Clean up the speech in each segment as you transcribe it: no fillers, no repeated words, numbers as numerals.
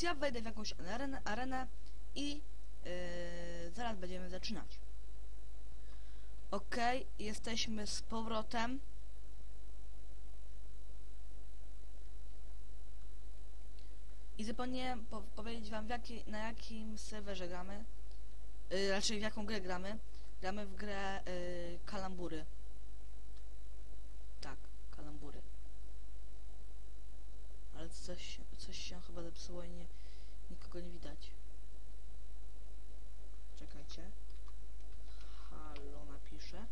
Więc ja wejdę w jakąś arenę i zaraz będziemy zaczynać. Okej, jesteśmy z powrotem. I zapomniałem powiedzieć wam, na jakim serwerze gramy. Raczej w jaką grę gramy. Gramy w grę Kalambury. Tak, Kalambury. Ale coś się chyba zepsuło i nikogo nie widać. Czekajcie. Halo, napiszę.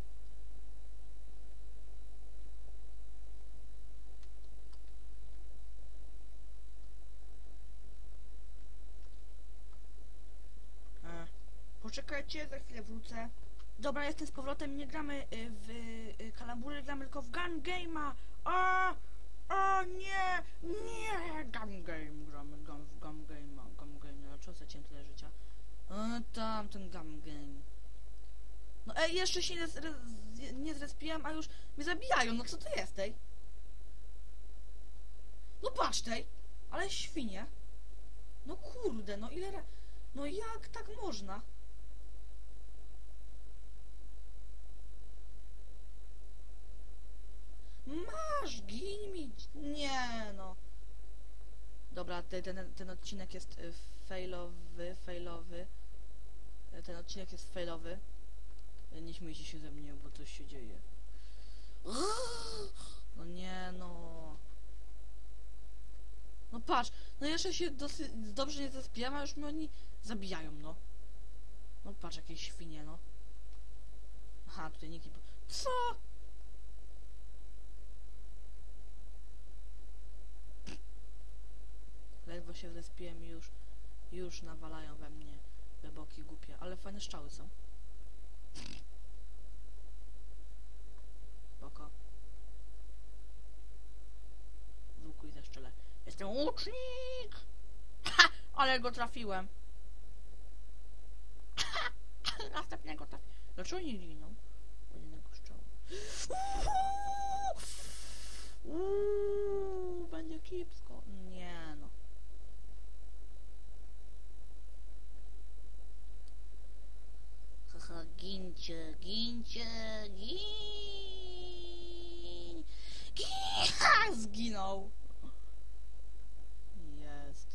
Poczekajcie, za chwilę wrócę. Dobra, jestem z powrotem, nie gramy w Kalambury, gramy tylko w Gun Game'a. O nie, nie, Gun Game, gramy w Gun Game'a, dlaczego straciłem tyle życia? Tam ten Gun Game. No ej, jeszcze się nie zrespiłem, a już mnie zabijają, no co to jest, tej? No patrz tej, ale świnie. No kurde, no ile no jak tak można? Masz, gin mi. Nie no. Dobra, ten odcinek jest failowy. Ten odcinek jest failowy. Nie śmiejcie się ze mnie, bo coś się dzieje. No nie no. No patrz, no jeszcze się dosyć dobrze nie zaspiałem, a już mnie oni zabijają, no. No patrz, jakieś świnie, no. Aha, tutaj nikt nie... Co? Ledwo się zespiłem i już nawalają we mnie beboki głupie, ale fajne strzały są. Spoko. Z łuku i zeszczele. Jestem łucznik! Ha! Ale go trafiłem. Następnego trafiłem. Dlaczego nie giną? Bo jednego strzału. Będzie kipsko. Nie no. Haha, gincie, gincie, gin! Gin! Zginął. Jest.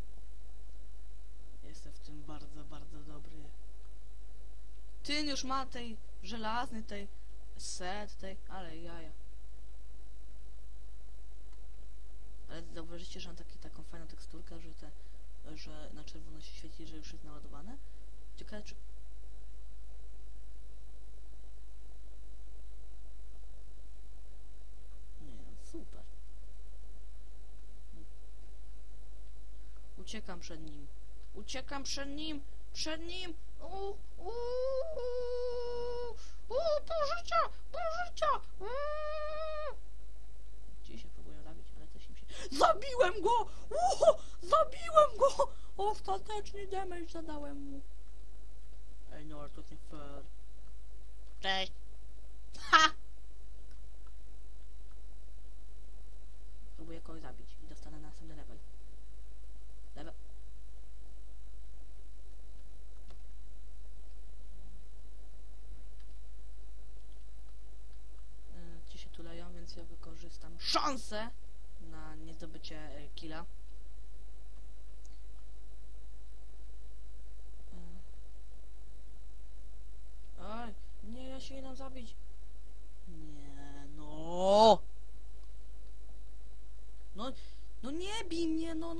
Jestem w tym bardzo, bardzo dobry. Ty już ma tej żelazny, tej ale jaja. Ale zauważycie, że mam taką fajną teksturkę, że na czerwono się świeci, że już jest naładowane? Ciekawe czy... Nie, super. Uciekam przed nim. Uciekam przed nim! Przed nim! Pół życia! Pół życia! Gdzie się próbują zabić, ale też im się... Zabiłem go! Zabiłem go! Ostateczny damage zadałem mu. Ej, no, to nie fair. Cześć! Ha! Próbuję kogoś zabić i dostanę następny level. Ci się tuleją, więc ja wykorzystam szansę na niezdobycie killa. Oj, nie, ja się nie dam zabić. Nie, no. No nie bij mnie, no.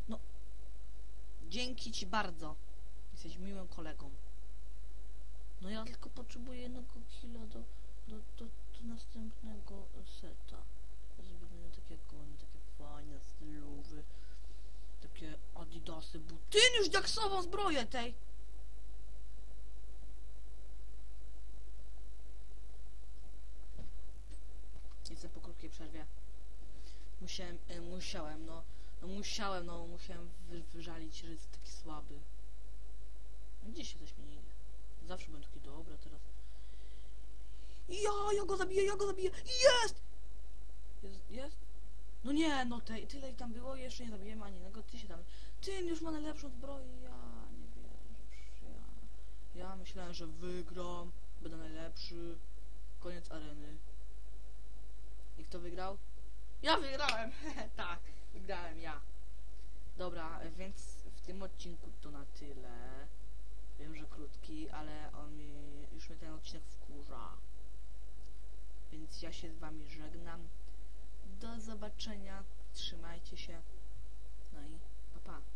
Dzięki ci bardzo. Jesteś miłym kolegą. No ja tylko potrzebuję jednego killa do następnego seta. Zrobimy takie konie, takie fajne stylowe. Takie adidasy, buty. Już diaksową zbroję tej! Jestem po krótkiej przerwie. Musiałem wyżalić, że jest taki słaby. Gdzieś się coś mi nie idzie. Zawsze byłem taki dobry, a teraz... Ja go zabiję! Jest! Jest? No nie, no tyle ich tam było, jeszcze nie zabiłem ani jednego, ty się tam... Ty już ma najlepszą zbroję, ja nie wierzysz, ja myślałem, że wygram, będę najlepszy, koniec areny. I kto wygrał? Ja wygrałem, tak, wygrałem ja. Dobra, więc w tym odcinku to na tyle. Wiem, że krótki, ale już mnie ten odcinek wkurza. Więc ja się z wami żegnam. Do zobaczenia. Trzymajcie się. No i pa pa.